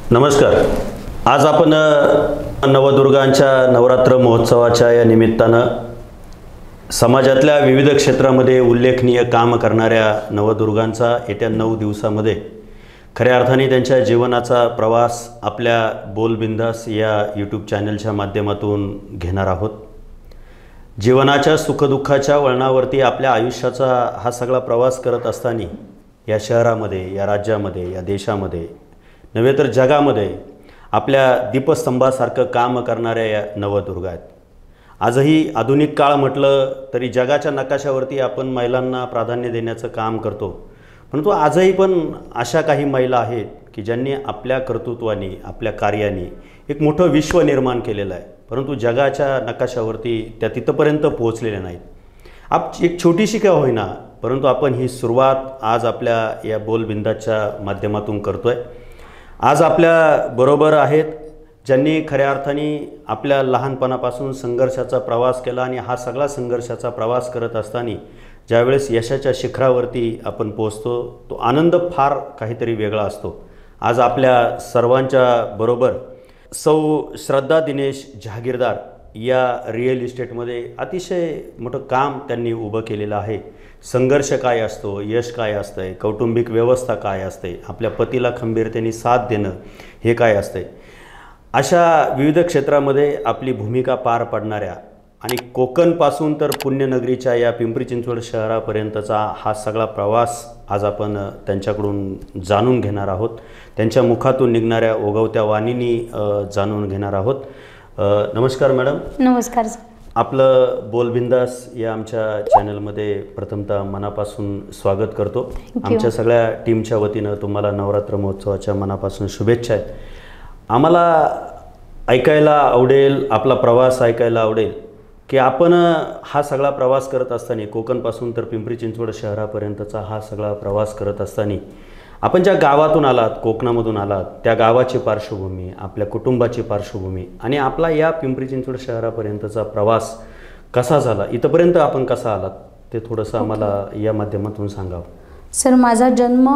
नमस्कार. आज आपण नवदुर्गांच्या नवरात्र महोत्सवाच्या या निमित्तानं समाजातल्या विविध क्षेत्रामध्ये उल्लेखनीय काम करणाऱ्या नवदुर्गांचा येत्या 9 दिवसामध्ये खऱ्या अर्थाने त्यांच्या जीवनाचा प्रवास आपल्या बोल बिंदास या यूट्यूब चॅनलच्या माध्यमातून घेणार आहोत. जीवनाच्या सुखदुःखाच्या वळणावरती आपल्या आयुष्याचा हा सगळा प्रवास करत असताना या शहरामध्ये, या राज्यामध्ये, या देशामध्ये नव्हे तर जगामध्ये आपल्या दीपस्तंभासारखं काम करणाऱ्या या नवदुर्गा आहेत. आजही आधुनिक काळ म्हटलं तरी जगाच्या नकाशावरती आपण महिलांना प्राधान्य देण्याचं काम करतो, परंतु आजही पण अशा काही महिला आहेत की ज्यांनी आपल्या कर्तृत्वाने, आपल्या कार्याने एक मोठं विश्व निर्माण केलेलं आहे, परंतु जगाच्या नकाशावरती त्या तिथपर्यंत पोहोचलेल्या नाहीत. एक छोटीशी का होईना, परंतु आपण ही सुरुवात आज आपल्या या बोलबिंदाच्या माध्यमातून करतोय. आज आपल्या बरोबर आहेत ज्यांनी खऱ्या अर्थाने आपल्या लहानपणापासून संघर्षाचा प्रवास केला आणि हा सगळा संघर्षाचा प्रवास करत असताना ज्यावेळेस यशाच्या शिखरावरती आपण पोहोचतो तो आनंद फार काहीतरी वेगळा असतो. आज आपल्या सर्वांच्या बरोबर सौ श्रद्धा दिनेश जहागीरदार या रिअल इस्टेटमध्ये अतिशय मोठं काम त्यांनी उभं केलेलं आहे. संघर्ष काय असतो, यश काय असतं, कौटुंबिक व्यवस्था काय असते, आपल्या पतीला खंबीरतेने साथ देणं हे काय असते, अशा विविध क्षेत्रामध्ये आपली भूमिका पार पाडणाऱ्या आणि कोकणपासून तर पुण्यनगरीच्या या पिंपरी चिंचवड शहरापर्यंतचा हा सगळा प्रवास आज आपण त्यांच्याकडून जाणून घेणार आहोत. त्यांच्या मुखातून निघणाऱ्या ओघवत्या वाणींनी जाणून घेणार आहोत. नमस्कार मॅडम. नमस्कार. आपलं बोलबिंदास या आमच्या चॅनलमध्ये प्रथमतः मनापासून स्वागत करतो. आमच्या सगळ्या टीमच्या वतीनं तुम्हाला नवरात्र महोत्सवाच्या मनापासून शुभेच्छा आहेत. आम्हाला ऐकायला आवडेल, आपला प्रवास ऐकायला आवडेल की आपण हा सगळा प्रवास करत असताना, कोकणपासून तर पिंपरी चिंचवड शहरापर्यंतचा हा सगळा प्रवास करत असताना आपण ज्या गावातून आलात, कोकणामधून आलात, त्या गावाची पार्श्वभूमी, आपल्या कुटुंबाची पार्श्वभूमी आणि आपला या पिंपरी चिंचवड शहरापर्यंतचा प्रवास कसा झाला, इथपर्यंत आपण कसा आलात ते थोडंसं आम्हाला या माध्यमातून सांगावं. सर, माझा जन्म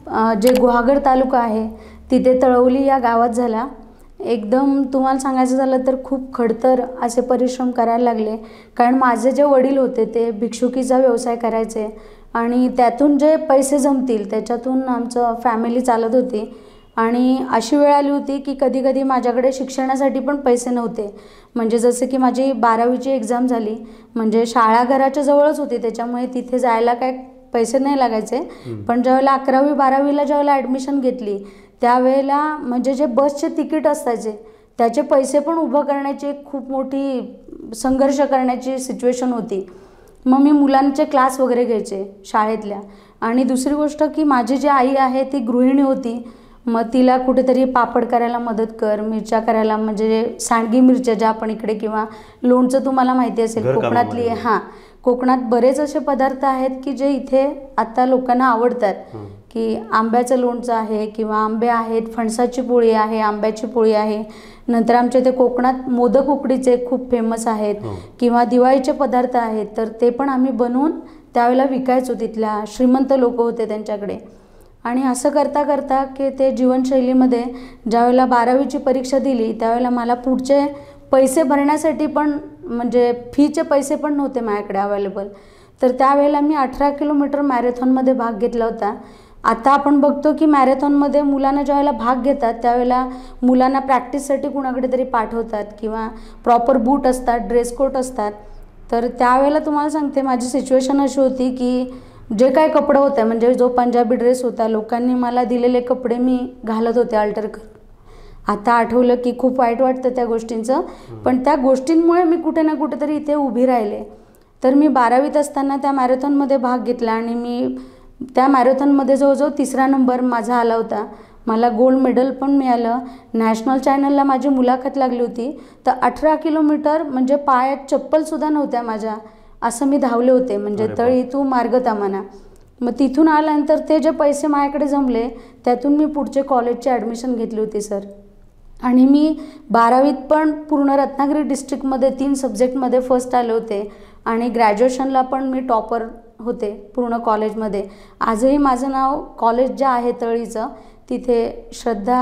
जे गुहागर तालुका आहे तिथे तळवली या गावात झाला. एकदम तुम्हाला सांगायचं झालं तर खूप खडतर असे परिश्रम करायला लागले, कारण माझे जे वडील होते ते भिक्षुकीचा व्यवसाय करायचे आणि त्यातून जे पैसे जमतील त्याच्यातून आमचं फॅमिली चालत होती. आणि अशी वेळ आली होती की कधी कधी माझ्याकडे शिक्षणासाठी पण पैसे नव्हते. म्हणजे जसं की माझी 12वीची एक्झाम झाली, म्हणजे शाळा घराच्या जवळच होती त्याच्यामुळे तिथे जायला काय पैसे नाही लागायचे. पण ज्यावेळेला 11वी 12वीला ज्यावेळेला ॲडमिशन घेतली त्यावेळेला म्हणजे जे बसचे तिकीट असायचे त्याचे पैसे पण उभं करण्याची खूप मोठी संघर्ष करण्याची सिच्युएशन होती. मग मी मुलांचे क्लास वगैरे घ्यायचे शाळेतल्या. आणि दुसरी गोष्ट की माझी जी आई आहे ती गृहिणी होती, मग तिला कुठेतरी पापड करायला मदत कर, मिरच्या करायला, म्हणजे सांडगी मिरच्या ज्या आपण इकडे, किंवा लोणचं तुम्हाला माहिती असेल कोकणातली. हां, कोकणात बरेच असे पदार्थ आहेत की जे इथे आता लोकांना आवडतात, की आंब्याचं लोणचं आहे किंवा आंबे आहेत, फणसाची पोळी आहे, आंब्याची पोळी आहे. नंतर आमच्या इथे कोकणात मोदक उकडीचे खूप फेमस आहेत, किंवा दिवाळीचे पदार्थ आहेत, तर ते पण आम्ही बनवून त्यावेळेला विकायचो. तिथल्या श्रीमंत लोक होते त्यांच्याकडे. आणि असं करता करता की ते जीवनशैलीमध्ये ज्यावेळेला 12वीची परीक्षा दिली त्यावेळेला मला पुढचे पैसे भरण्यासाठी पण, म्हणजे फीचे पैसे पण नव्हते माझ्याकडे अवेलेबल. तर त्यावेळेला मी 18 किलोमीटर मॅरेथॉनमध्ये भाग घेतला होता. आता आपण बघतो की मॅरेथॉनमध्ये मुलांना ज्यावेळेला भाग घेतात त्यावेळेला मुलांना प्रॅक्टिससाठी कुणाकडे तरी पाठवतात, किंवा प्रॉपर बूट असतात, ड्रेस कोट असतात. तर त्यावेळेला तुम्हाला सांगते माझी सिच्युएशन अशी होती की जे काही कपडे होते, म्हणजे जो पंजाबी ड्रेस होता, लोकांनी मला दिलेले कपडे मी घालत होते अल्टर करून. आता आठवलं की खूप वाईट वाटतं त्या गोष्टींचं, पण त्या गोष्टींमुळे मी कुठे ना कुठेतरी इथे उभी राहिले. तर मी 12वीत असताना त्या मॅरेथॉनमध्ये भाग घेतला आणि मी त्या मॅरेथॉनमध्ये जवळजवळ 3रा नंबर माझा आला होता. मला गोल्ड मेडल पण मिळालं. नॅशनल चॅनलला माझी मुलाखत लागली होती. तर 18 किलोमीटर म्हणजे पायात चप्पलसुद्धा नव्हत्या माझ्या, असं मी धावले होते, म्हणजे तळी तू मार्गतामाना. मग तिथून आल्यानंतर ते जे पैसे माझ्याकडे जमले त्यातून मी पुढचे कॉलेजची ॲडमिशन घेतली होती सर. आणि मी 12वीत पण पूर्ण रत्नागिरी डिस्ट्रिक्टमध्ये 3 सब्जेक्टमध्ये फर्स्ट आले होते. आणि ग्रॅज्युएशनला पण मी टॉपर होते पूर्ण कॉलेजमध्ये. आजही माझं नाव कॉलेज जे आहे तळीचं तिथे श्रद्धा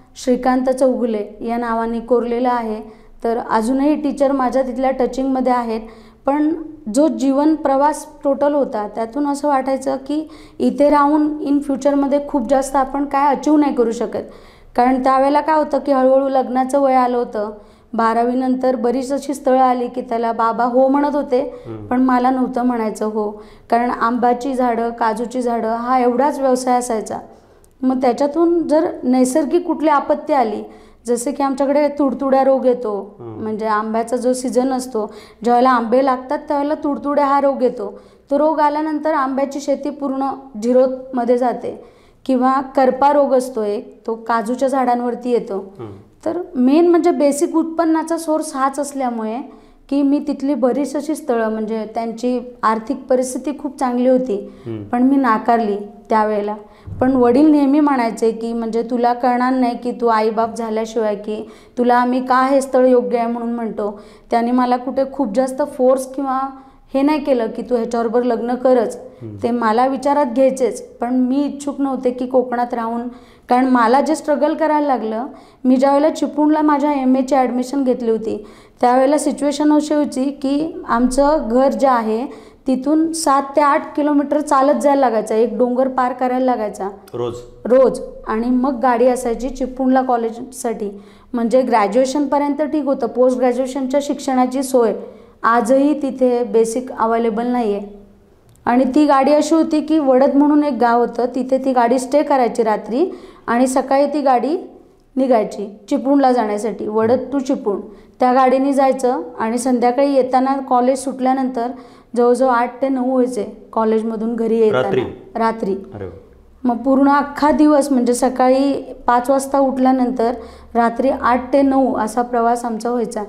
श्रीकांत चौगुले या नावाने कोरलेलं आहे. तर अजूनही टीचर माझ्या तिथल्या टचिंगमध्ये आहेत. पण जो जीवन प्रवास टोटल होता त्यातून असं वाटायचं की इथे राहून इन फ्युचरमध्ये खूप जास्त आपण काय अचीव नाही करू शकत. कारण त्यावेळेला काय होतं की हळूहळू लग्नाचं वय आलं होतं. 12वी नंतर बरीच अशी स्थळं आली की त्याला बाबा हो म्हणत होते, पण मला नव्हतं म्हणायचं हो. कारण आंब्याची झाडं, काजूची झाडं हा एवढाच व्यवसाय असायचा. मग त्याच्यातून जर नैसर्गिक कुठली आपत्ती आली, जसे की आमच्याकडे तुडतुड्या रोग येतो, म्हणजे आंब्याचा जो सीझन असतो, ज्यावेळेला आंबे लागतात त्यावेळेला तुडतुड्या हा रोग येतो. तो रोग आल्यानंतर आंब्याची शेती पूर्ण झिरोमध्ये जाते. किंवा करपा रोग असतो एक, तो काजूच्या झाडांवरती येतो. तर मेन म्हणजे बेसिक उत्पन्नाचा सोर्स हाच असल्यामुळे की मी तिथली बरीच अशी स्थळं, म्हणजे त्यांची आर्थिक परिस्थिती खूप चांगली होती, पण मी नाकारली त्यावेळेला. पण वडील नेहमी म्हणायचे की म्हणजे तुला कळणार नाही की तू आईबाप झाल्याशिवाय की तुला आम्ही का हे स्थळ योग्य आहे म्हणून म्हणतो. त्याने मला कुठे खूप जास्त फोर्स किंवा हे नाही केलं की तू ह्याच्याबरोबर लग्न करच. ते मला विचारात घ्यायचेच, पण मी इच्छुक नव्हते की कोकणात राहून. कारण मला जे स्ट्रगल करायला लागलं, मी ज्यावेळेला चिपळूणला माझ्या MAची ॲडमिशन घेतली होती त्यावेळेला सिच्युएशन अशी होती की आमचं घर जे आहे तिथून 7 ते 8 किलोमीटर चालत जायला लागायचं, एक डोंगर पार करायला लागायचा रोज. आणि मग गाडी असायची चिपळूणला कॉलेजसाठी. म्हणजे ग्रॅज्युएशनपर्यंत ठीक होतं, पोस्ट ग्रॅज्युएशनच्या शिक्षणाची सोय आजही तिथे बेसिक अवेलेबल नाही आहे. आणि ती गाडी अशी होती की वडद म्हणून एक गाव होतं, तिथे ती गाडी स्टे करायची रात्री आणि सकाळी ती गाडी निघायची चिपळूणला जाण्यासाठी, वडद टू चिपळूण. त्या गाडीने जायचं आणि संध्याकाळी येताना कॉलेज सुटल्यानंतर जवळजवळ 8 ते 9 व्हायचे कॉलेजमधून घरी येताना रात्री. मग पूर्ण अख्खा दिवस म्हणजे सकाळी 5 वाजता उठल्यानंतर रात्री 8 ते 9 असा प्रवास आमचा व्हायचा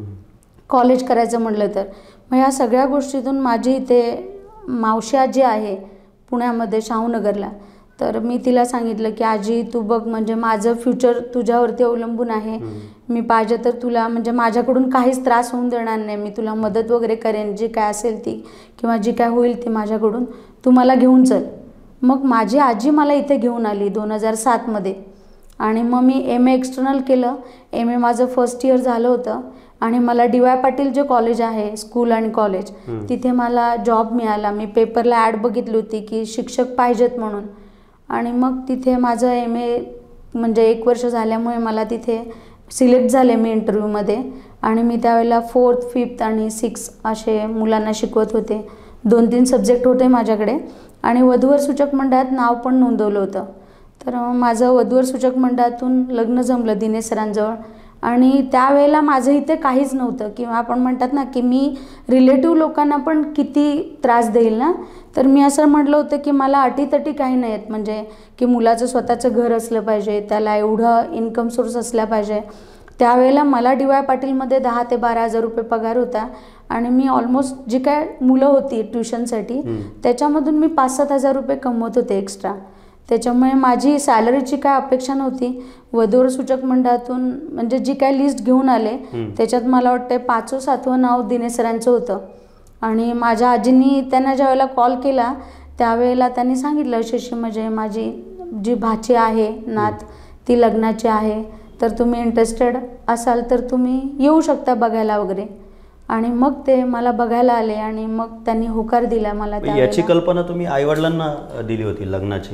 कॉलेज करायचं म्हटलं तर. मग ह्या सगळ्या गोष्टीतून माझी इथे मावशी आजी आहे पुण्यामध्ये शाहूनगरला. तर मी तिला सांगितलं की आजी तू बघ, म्हणजे माझं फ्युचर तुझ्यावरती अवलंबून आहे. मी पाहिजे तर तुला म्हणजे माझ्याकडून काहीच त्रास होऊन देणार नाही, मी तुला मदत वगैरे करेन, जी काय असेल ती किंवा जी काय होईल ती माझ्याकडून, तू मला घेऊन चल. मग माझी आजी मला इथे घेऊन आली 2007मध्ये. आणि मग मी MA एक्सटर्नल केलं. MA माझं फर्स्ट इयर झालं होतं आणि मला DY पाटील जे कॉलेज आहे, स्कूल आणि कॉलेज, तिथे मला जॉब मिळाला. मी पेपरला ॲड बघितली होती की शिक्षक पाहिजेत म्हणून. आणि मग तिथे माझं MA म्हणजे 1 वर्ष झाल्यामुळे मला तिथे सिलेक्ट झाले मी इंटरव्ह्यूमध्ये. आणि मी त्यावेळेला 4th, 5th आणि 6th असे मुलांना शिकवत होते. 2-3 सब्जेक्ट होते माझ्याकडे. आणि वधूवर सूचक मंडळात नाव पण नोंदवलं होतं. तर माझं वधूवर सूचक मंडळातून लग्न जमलं दिनेश सरांजवळ. आणि त्यावेळेला माझं इथे काहीच नव्हतं, किंवा आपण म्हणतात ना की मी रिलेटिव्ह लोकांना पण किती त्रास देईल ना. तर मी असं म्हटलं होतं की मला अटीतटी काही नाही आहेत, म्हणजे की मुलाचं स्वतःचं घर असलं पाहिजे, त्याला एवढं इन्कम सोर्स असला पाहिजे. त्यावेळेला मला DY पाटीलमध्ये 10 ते 12 हजार रुपये पगार होता. आणि मी ऑलमोस्ट जी काय मुलं होती ट्युशनसाठी त्याच्यामधून मी 5-7 हजार रुपये कमवत होते एक्स्ट्रा. त्याच्यामुळे माझी सॅलरीची काय अपेक्षा नव्हती. वधूवर सूचक मंडळातून म्हणजे जी काय लिस्ट घेऊन आले त्याच्यात मला वाटतं 5वं-7वं नाव दिनेश सरांचं होतं. आणि माझ्या आजींनी त्यांना ज्या वेळेला कॉल केला त्यावेळेला त्यांनी सांगितलं अशी म्हणजे माझी जी भाची आहे नात ती लग्नाची आहे, तर तुम्ही इंटरेस्टेड असाल तर तुम्ही येऊ शकता बघायला वगैरे. आणि मग ते मला बघायला आले आणि मग त्यांनी होकार दिला मला. याची कल्पना तुम्ही आईवडिलांना दिली होती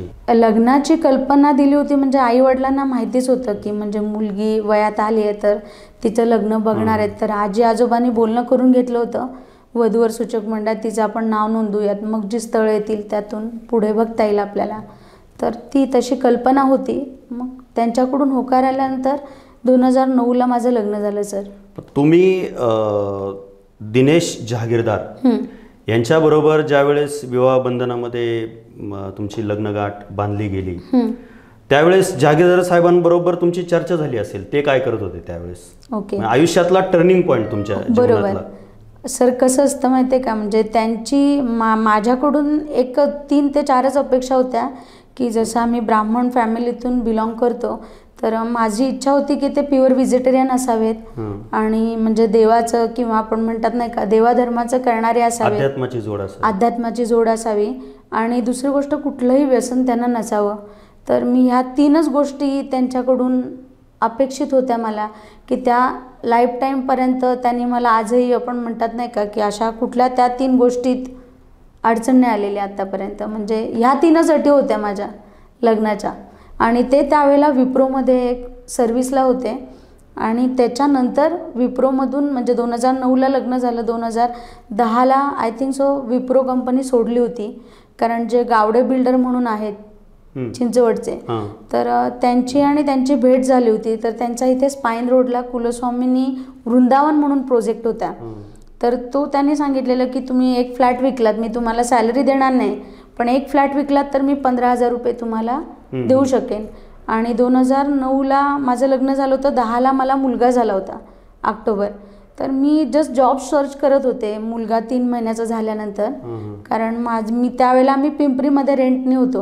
लग्नाची कल्पना दिली होती, म्हणजे आईवडिलांना माहितीच होतं की म्हणजे मुलगी वयात आली आहे तर तिचं लग्न बघणार आहेत. तर आजी आजोबांनी बोलणं करून घेतलं होतं वधूवर सूचक मंडळात तिचं आपण नाव नोंदवूयात, मग जी स्थळं येतील त्यातून पुढे बघता येईल आपल्याला. तर ती तशी कल्पना होती. मग त्यांच्याकडून होकार आल्यानंतर 2009ला माझं लग्न झालं सर. तुम्ही दिनेश जहागीरदार यांच्याबरोबर ज्यावेळेस विवाह बंधनामध्ये तुमची लग्नगाठ बांधली गेली त्यावेळेस जहागीरदार साहेबांबरोबर तुमची चर्चा झाली असेल, ते काय करत होते त्यावेळेस? ओके, आयुष्यातला टर्निंग पॉईंट तुमच्या बरोबर. सर कसं असतं माहिती आहे का, म्हणजे त्यांची माझ्याकडून एक 3 ते 4च अपेक्षा होत्या की जसं आम्ही ब्राह्मण फॅमिलीतून बिलॉंग करतो तर माझी इच्छा होती की ते प्युअर व्हेजिटेरियन असावेत आणि म्हणजे देवाचं किंवा आपण म्हणतात नाही का देवाधर्माचं करणारे असावे, अध्यात्माची जोड असावी. आणि दुसरी गोष्ट कुठलंही व्यसन त्यांना नसावं. तर मी ह्या 3च गोष्टी त्यांच्याकडून अपेक्षित होत्या मला, की त्या लाईफ टाईमपर्यंत त्यांनी मला आजही आपण म्हणतात नाही का, की अशा कुठल्या त्या 3 गोष्टीत अडचण नाही आलेली आत्तापर्यंत. म्हणजे ह्या 3च अटी होत्या माझ्या लग्नाच्या. आणि ते त्यावेळेला विप्रोमध्ये एक सर्व्हिसला होते. आणि त्याच्यानंतर विप्रोमधून म्हणजे 2009ला लग्न झालं. 2010ला I think so Wipro company सोडली होती, कारण जे गावडे बिल्डर म्हणून आहेत चिंचवडचे, तर त्यांची आणि त्यांची भेट झाली होती. तर त्यांच्या इथे स्पाईन रोडला कुलस्वामिनी वृंदावन म्हणून प्रोजेक्ट होता. तर तो त्यांनी सांगितलेलं की तुम्ही एक फ्लॅट विकलात, मी तुम्हाला सॅलरी देणार नाही, पण एक फ्लॅट विकलात तर मी 15,000 रुपये तुम्हाला देऊ शकेन. आणि 2009ला माझं लग्न झालं होतं. 10ला मला मुलगा झाला होता, ऑक्टोबर. तर मी जस्ट जॉब सर्च करत होते मुलगा 3 महिन्याचा झाल्यानंतर. कारण मी त्यावेळेला आम्ही पिंपरीमध्ये रेंटने होतो.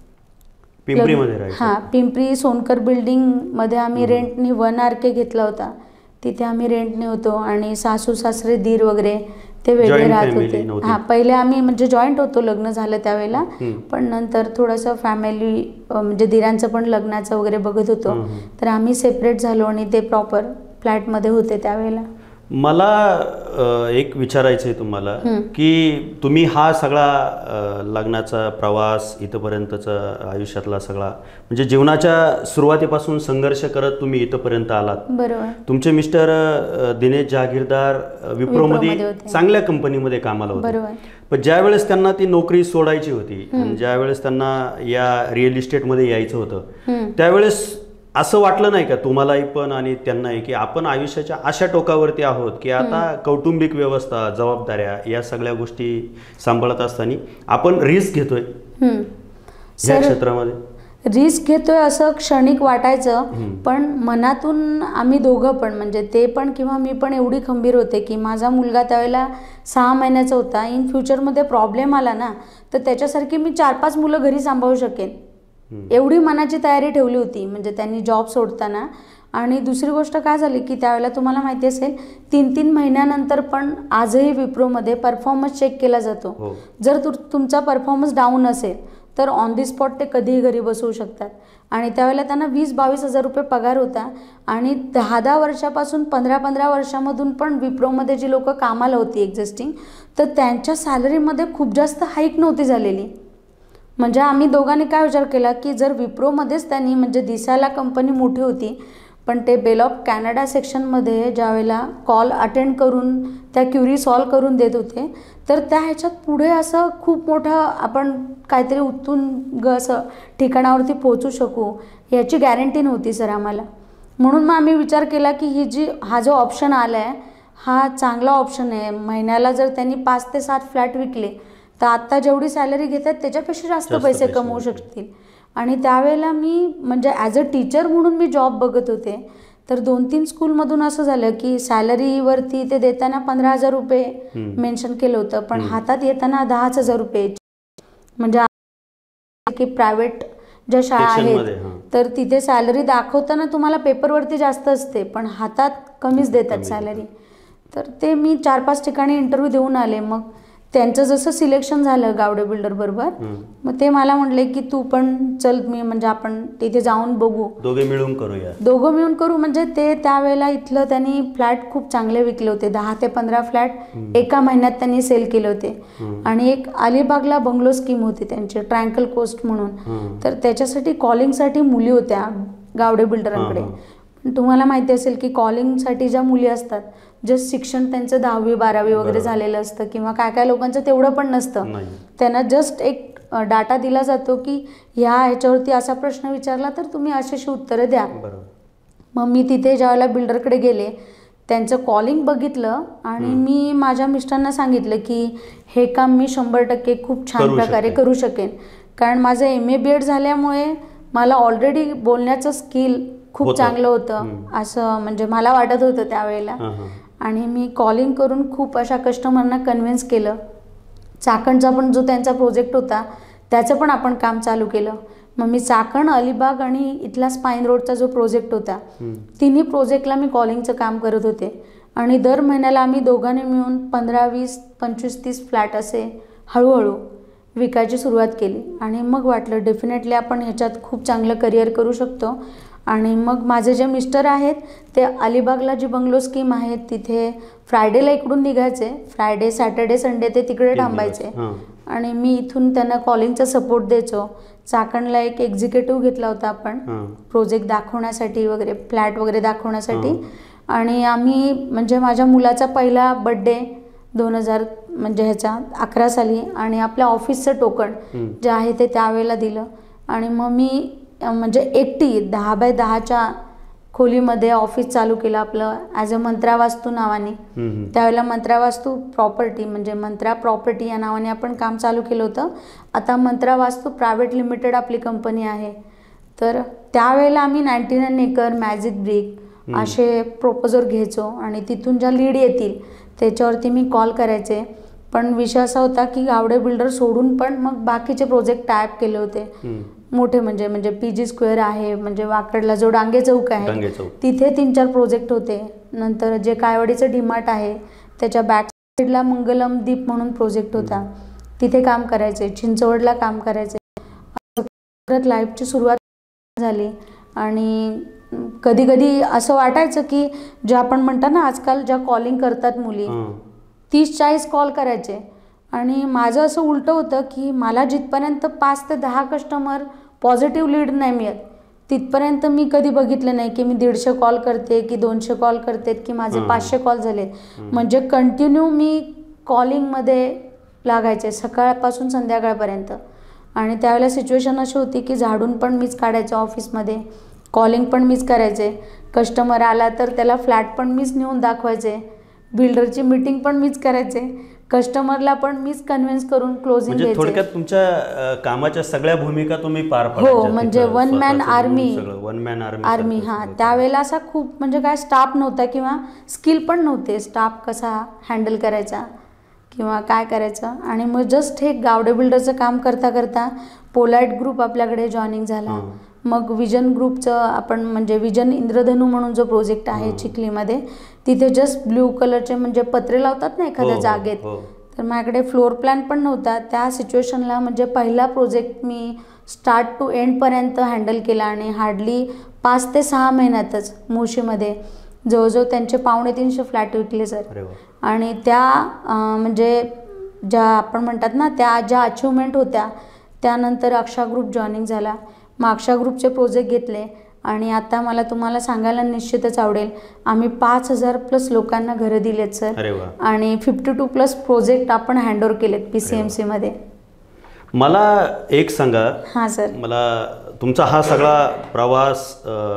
हां, पिंपरी सोनकर बिल्डिंगमध्ये आम्ही रेंटने 1 RK घेतला होता. तिथे आम्ही रेंटने होतो. आणि सासू सासरे दीर वगैरे ते वेगळे राहत होते. हां, पहिले आम्ही म्हणजे जॉईंट होतो लग्न झालं त्यावेळेला, पण नंतर थोडंसं फॅमिली म्हणजे दिरांचं पण लग्नाचं वगैरे बघत होतो. तर आम्ही सेपरेट झालो आणि ते प्रॉपर फ्लॅटमध्ये होते त्यावेळेला. मला एक विचारायचं आहे तुम्हाला, की तुम्ही हा सगळा लग्नाचा प्रवास इथंपर्यंतचा आयुष्यातला सगळा म्हणजे जीवनाच्या सुरुवातीपासून संघर्ष करत तुम्ही इथंपर्यंत आलात. बरोबर. तुमचे मिस्टर दिनेश जहागीरदार विप्रोमध्ये चांगल्या कंपनीमध्ये कामाला होते. पण ज्या वेळेस त्यांना ती नोकरी सोडायची होती आणि ज्या वेळेस त्यांना या रिअल इस्टेटमध्ये यायचं होतं, त्यावेळेस असं वाटलं नाही का तुम्हालाही पण आणि त्यांनाही, की आपण आयुष्याच्या अशा टोकावरती आहोत की आता कौटुंबिक व्यवस्था, जबाबदाऱ्या या सगळ्या गोष्टी सांभाळत असताना आपण रिस्क घेतोय या क्षेत्रामध्ये? रिस्क घेतोय असं क्षणिक वाटायचं, पण मनातून आम्ही दोघं पण म्हणजे ते पण किंवा मी पण एवढी खंबीर होते की माझा मुलगा त्यावेळेला 6 महिन्याचा होता. इन फ्युचरमध्ये प्रॉब्लेम आला ना तर त्याच्यासारखी मी 4-5 मुलं घरी सांभाळू शकेन, एवढी मनाची तयारी ठेवली होती म्हणजे त्यांनी जॉब सोडताना. आणि दुसरी गोष्ट काय झाली की त्यावेळेला तुम्हाला माहिती असेल 3-3 महिन्यानंतर पण आजही विप्रोमध्ये परफॉर्मन्स चेक केला जातो. जर तुमचा परफॉर्मन्स डाऊन असेल तर ऑन दी स्पॉट ते कधीही घरी बसवू शकतात. आणि त्यावेळेला त्यांना 20-22 हजार रुपये पगार होता. आणि 10-10 वर्षापासून 15-15 वर्षामधून पण विप्रोमध्ये जी लोक कामाला होती एक्झिस्टिंग, तर त्यांच्या सॅलरीमध्ये खूप जास्त हाईक नव्हती झालेली. म्हणजे आम्ही दोघांनी काय विचार केला की जर विप्रोमध्येच त्यांनी म्हणजे दिसायला कंपनी मोठी होती, पण ते बेल ऑफ कॅनडा सेक्शनमध्ये ज्यावेळेला कॉल अटेंड करून त्या क्युरी सॉल्व देत होते, तर त्या ह्याच्यात पुढे असं खूप मोठं आपण काहीतरी उत्तुंग असं ठिकाणावरती पोहोचू शकू याची गॅरंटी नव्हती सर आम्हाला. म्हणून मग आम्ही विचार केला की हा जो ऑप्शन आला आहे हा चांगला ऑप्शन आहे. महिन्याला जर त्यांनी 5 ते 7 फ्लॅट विकले तर आत्ता जेवढी सॅलरी घेतात त्याच्यापेक्षा जास्त पैसे कमवू शकतील. आणि त्यावेळेला मी म्हणजे ॲज अ टीचर म्हणून मी जॉब बघत होते. तर 2-3 स्कूलमधून असं झालं की सॅलरीवरती ते देताना 15,000 रुपये मेन्शन केलं होतं, पण हातात येताना 10,000 रुपये. म्हणजे की प्रायव्हेट ज्या शाळा आहेत तर तिथे सॅलरी दाखवताना तुम्हाला पेपरवरती जास्त असते पण हातात कमीच देतात सॅलरी. तर ते मी 4-5 ठिकाणी इंटरव्ह्यू देऊन आले. मग त्यांचं जसं सिलेक्शन झालं गावडे बिल्डर बरोबर, मग ते मला म्हटले की तू पण चल, मी म्हणजे आपण तिथे जाऊन बघू, दोघं मिळून करू. म्हणजे ते त्यावेळेला इथलं त्यांनी फ्लॅट खूप चांगले विकले होते. 10 ते 15 फ्लॅट एका महिन्यात त्यांनी सेल केले होते. आणि एक अलिबागला बंगलो स्कीम होती त्यांची, ट्रँकल कोस्ट म्हणून. तर त्याच्यासाठी कॉलिंगसाठी मुली होत्या गावडे बिल्डरांकडे. तुम्हाला माहिती असेल की कॉलिंगसाठी ज्या मुली असतात, जस्ट शिक्षण त्यांचं 10वी-12वी वगैरे झालेलं असतं किंवा काय काय लोकांचं तेवढं पण नसतं, त्यांना जस्ट एक डाटा दिला जातो की ह्याच्यावरती असा प्रश्न विचारला तर तुम्ही अशी उत्तरं द्या. मग मी तिथे ज्यावेळेला बिल्डरकडे गेले त्यांचं कॉलिंग बघितलं आणि मी माझ्या मिस्टरांना सांगितलं की हे काम मी 100% खूप छान प्रकारे करू शकेन. कारण माझं MA BEd झाल्यामुळे मला ऑलरेडी बोलण्याचं स्किल खूप चांगलं होतं असं म्हणजे मला वाटत होतं त्यावेळेला. आणि मी कॉलिंग करून खूप अशा कस्टमरना कन्व्हिन्स केलं. चाकणचा पण जो त्यांचा प्रोजेक्ट होता त्याचं पण आपण काम चालू केलं. मग मी चाकण, अलिबाग आणि इथला स्पाईन रोडचा जो प्रोजेक्ट होता तिन्ही प्रोजेक्टला मी कॉलिंगचं काम करत होते. आणि दर महिन्याला आम्ही दोघांनी मिळून 15, 20, 25, 30 फ्लॅट असे हळूहळू विकायची सुरुवात केली. आणि मग वाटलं डेफिनेटली आपण ह्याच्यात खूप चांगलं करिअर करू शकतो. आणि मग माझे जे मिस्टर आहेत ते अलिबागला जी बंगलो स्कीम आहे तिथे फ्रायडेला इकडून निघायचे, फ्रायडे सॅटर्डे संडे ते तिकडे थांबायचे आणि मी इथून त्यांना कॉलिंगचा सपोर्ट द्यायचो. चाकणला एक एक्झिक्युटिव्ह घेतला होता आपण प्रोजेक्ट दाखवण्यासाठी वगैरे, फ्लॅट वगैरे दाखवण्यासाठी. आणि आम्ही म्हणजे माझ्या मुलाचा पहिला बड्डे 2011 साली आणि आपल्या ऑफिसचं टोकन जे आहे ते त्यावेळेला दिलं. आणि मग मी म्हणजे एकटी 10 बाय 10च्या खोलीमध्ये ऑफिस चालू केलं आपलं ॲज अ मंत्रा वास्तू नावाने. त्यावेळेला मंत्रा वास्तू प्रॉपर्टी म्हणजे मंत्रा प्रॉपर्टी या नावाने आपण काम चालू केलं होतं. आता मंत्रा वास्तू प्रायव्हेट लिमिटेड आपली कंपनी आहे. तर त्यावेळेला आम्ही 99 एकर मॅजिक ब्रिक असे प्रोपोजर घ्यायचो आणि तिथून ज्या लीड येतील त्याच्यावरती मी कॉल करायचे. पण विषय असा होता की गावडे बिल्डर सोडून पण मग बाकीचे प्रोजेक्ट टायप केले होते मोठे, म्हणजे PG स्क्वेअर आहे, म्हणजे वाकडला जो डांगे चौक आहे तिथे 3-4 प्रोजेक्ट होते. नंतर जे कायवाडीचं डीमार्ट आहे त्याच्या बॅक साईडला मंगलम दीप म्हणून प्रोजेक्ट होता, तिथे काम करायचे. चिंचवडला काम करायचे. परत लाईफची सुरुवात झाली आणि कधी कधी असं वाटायचं की जे आपण म्हणतात ना आजकाल ज्या कॉलिंग करतात मुली 30-40 कॉल करायचे आणि माझं असं उलटं होतं की मला जिथपर्यंत 5 ते 10 कस्टमर पॉझिटिव्ह लीड नाही मिळत तिथपर्यंत मी कधी बघितलं नाही की मी 150 कॉल करते की 200 कॉल करते की माझे 500 कॉल झाले. म्हणजे कंटिन्यू मी कॉलिंगमध्ये लागायचे सकाळपासून संध्याकाळपर्यंत. आणि त्यावेळेला सिच्युएशन अशी होती की झाडून पण मीच काढायचं ऑफिसमध्ये, कॉलिंग पण मीच करायचे, कस्टमर आला तर त्याला फ्लॅट पण मीच नेऊन दाखवायचे, बिल्डरची मीटिंग पण मीच करायचे, कस्टमरला पण मीच कन्व्हिन्स करून क्लोजिंग घ्यायचे. थोडक्यात तुमच्या कामाच्या सगळ्या भूमिका तुम्ही पार पाडायच्या. हो, म्हणजे वन मॅन आर्मी. हां, त्यावेळेला असा खूप म्हणजे काय स्टाफ नव्हता किंवा स्किल पण नव्हते स्टाफ कसा हँडल करायचा किंवा काय करायचं. आणि मग जस्ट हे गावडे बिल्डरचं काम करता करता पोलाइट ग्रुप आपल्याकडे जॉईनिंग झाला. मग विजन ग्रुपचं आपण म्हणजे विजन इंद्रधनू म्हणून जो प्रोजेक्ट आहे चिखलीमध्ये तिथे जस्ट ब्ल्यू कलरचे म्हणजे पत्रे लावतात ना एखाद्या जागेत, तर माझ्याकडे फ्लोअर प्लॅन पण नव्हता. त्या सिच्युएशनला म्हणजे पहिला प्रोजेक्ट मी स्टार्ट टू एंडपर्यंत हँडल केला आणि हार्डली 5 ते 6 महिन्यातच मुळशीमध्ये जवळजवळ त्यांचे 250-300 फ्लॅट विकले सर. आणि त्या म्हणजे ज्या आपण म्हणतात ना त्या ज्या अचिव्हमेंट होत्या त्यानंतर अक्षा ग्रुप जॉईनिंग झाला. मग अक्षा ग्रुपचे प्रोजेक्ट घेतले आणि आता मला तुम्हाला सांगायला निश्चितच आवडेल आम्ही 5000+ लोकांना घरं दिलेत सर आणि 52+ प्रोजेक्ट आपण हँडओव्हर केलेत PCMC मध्ये. मला एक सांगा. हां सर. मला तुमचा हा सगळा प्रवास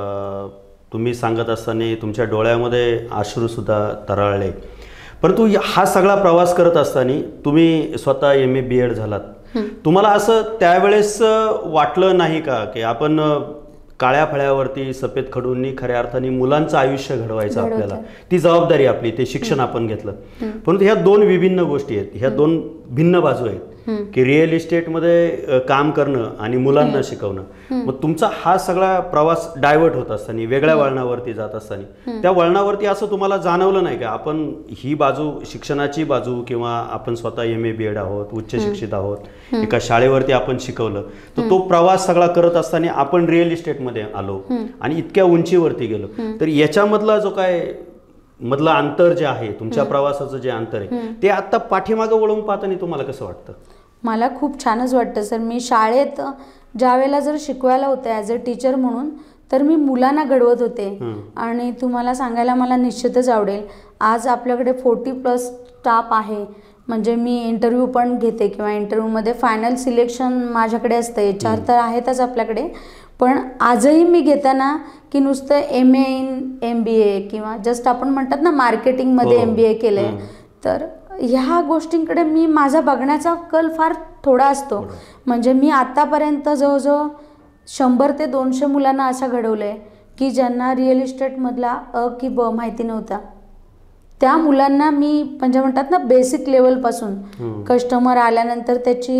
तुम्ही सांगत असताना तुमच्या डोळ्यामध्ये अश्रूसुद्धा तरळले, परंतु हा सगळा प्रवास करत असताना तुम्ही स्वतः MA BEd झालात. तुम्हाला असं त्यावेळेस वाटलं नाही का की आपण काळ्या फळ्यावरती सफेद खडूंनी खऱ्या अर्थाने मुलांचं आयुष्य घडवायचं, आपल्याला ती जबाबदारी आपली, ते शिक्षण आपण घेतलं, परंतु ह्या 2 विभिन्न गोष्टी आहेत, ह्या 2 भिन्न बाजू आहेत की रिअल इस्टेटमध्ये काम करणं आणि मुलांना शिकवणं. मग तुमचा हा सगळा प्रवास डायव्हर्ट होत असताना वेगळ्या वळणावरती जात असताना त्या वळणावरती असं तुम्हाला जाणवलं नाही का आपण ही बाजू शिक्षणाची बाजू किंवा आपण स्वतः MA BEd आहोत, उच्च शिक्षित आहोत, एका शाळेवरती आपण शिकवलं, तर तो प्रवास सगळा करत असताना आपण रिअल इस्टेटमध्ये आलो आणि इतक्या उंचीवरती गेलो, तर याच्यामधला जो काय मधलं अंतर जे आहे तुमच्या प्रवासाचं जे अंतर आहे ते आता पाठीमागं वळून पाहताना तुम्हाला कसं वाटतं? मला खूप छानच वाटतं सर. मी शाळेत ज्या वेळेला जर शिकवायला होते ॲज अ टीचर म्हणून तर मी मुलांना घडवत होते. आणि तुम्हाला सांगायला मला निश्चितच आवडेल आज आपल्याकडे 40+ स्टाफ आहे. म्हणजे मी इंटरव्ह्यू पण घेते किंवा इंटरव्ह्यूमध्ये फायनल सिलेक्शन माझ्याकडे असतं, HR तर आहेतच आपल्याकडे, पण आजही मी घेताना की नुसतं MA इन MBA किंवा जस्ट आपण म्हणतात ना मार्केटिंगमध्ये MBA केलं आहे, तर ह्या गोष्टींकडे मी माझा बघण्याचा कल फार थोडा असतो. म्हणजे मी आत्तापर्यंत जवळजवळ 100 ते 200 मुलांना असं घडवलं आहे की ज्यांना रिअल इस्टेटमधला अ की ब माहिती नव्हता. त्या मुलांना मी म्हणजे म्हणतात ना बेसिक लेवलपासून कस्टमर आल्यानंतर त्याची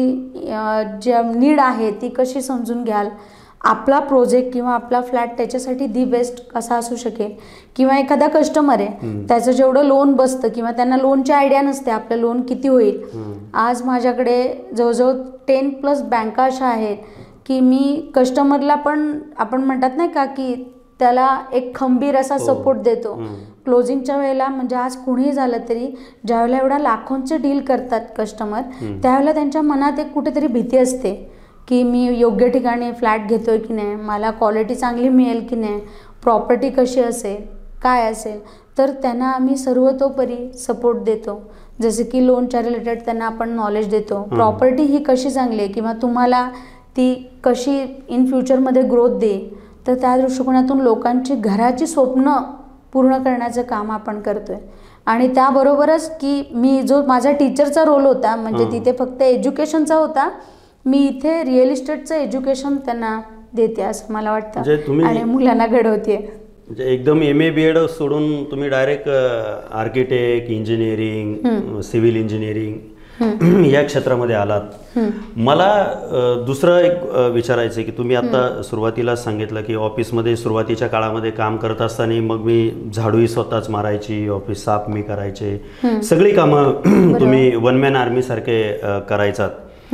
जी नीड आहे ती कशी समजून घ्याल, आपला प्रोजेक्ट किंवा आपला फ्लॅट त्याच्यासाठी दी बेस्ट कसा असू शकेल, किंवा एखादा कस्टमर आहे त्याचं जेवढं लोन बसतं किंवा त्यांना लोनची आयडिया नसते आपलं लोन किती होईल. आज माझ्याकडे जवळजवळ 10+ बँका अशा आहेत की मी कस्टमरला पण आपण म्हणतात नाही का की त्याला एक खंबीर असा सपोर्ट देतो. क्लोजिंगच्या वेळेला म्हणजे आज कुणीही झालं तरी ज्यावेळेला एवढ्या लाखोंचे डील करतात कस्टमर, त्यावेळेला त्यांच्या मनात एक कुठेतरी भीती असते की मी योग्य ठिकाणी फ्लॅट घेतोय की नाही, मला क्वालिटी चांगली मिळेल की नाही, प्रॉपर्टी कशी असेल, काय असेल. तर त्यांना आम्ही सर्वतोपरी सपोर्ट देतो. जसे की लोनच्या रिलेटेड त्यांना आपण नॉलेज देतो, प्रॉपर्टी ही कशी चांगली आहे किंवा तुम्हाला ती कशी इन फ्युचरमध्ये ग्रोथ देईल. तर त्या दृष्टिकोनातून लोकांची घराची स्वप्न पूर्ण करण्याचं काम आपण करतोय. आणि त्याबरोबरच की मी जो माझा टीचरचा रोल होता म्हणजे तिथे फक्त एज्युकेशनचा होता, मी इथे रिअल इस्टेटचं एज्युकेशन त्यांना देते असं मला वाटतं आणि मुलांना घडवते. म्हणजे एकदम MA BEd सोडून तुम्ही direct architect, engineering, civil engineering या क्षेत्रामध्ये आलात. मला दुसरं एक विचारायचं आहे की तुम्ही आता सुरुवातीला सांगितलं की ऑफिसमध्ये सुरुवातीच्या काळामध्ये काम करत असताना मग मी झाडूही स्वतःच मारायची, ऑफिस साफ मी करायचे, सगळी कामं तुम्ही वन मॅन आर्मी सारखे करायचात.